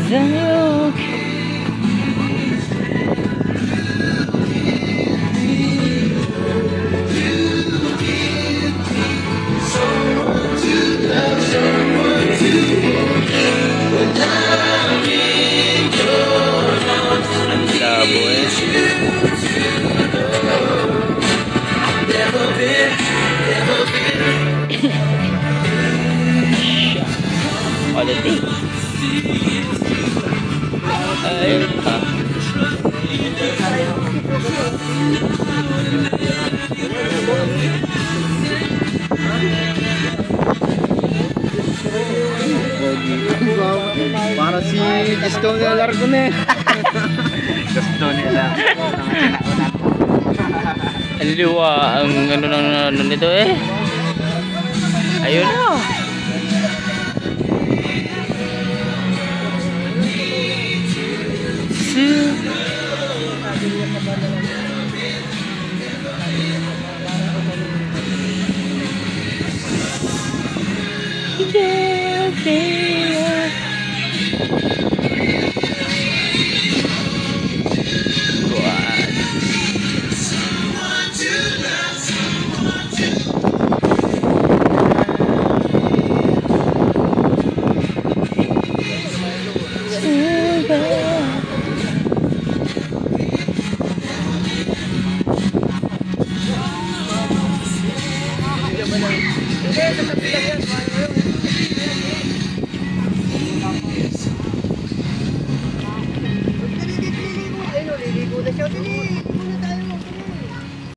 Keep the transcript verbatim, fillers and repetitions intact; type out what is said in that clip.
Zayok. Ang labo eh. Quality. Ayun pa. Para si Gusto nila largo na eh. Gusto nila. Aliliwa ang ano nang ano nito eh. Ayun na. Hindi, sa tabi lang yan.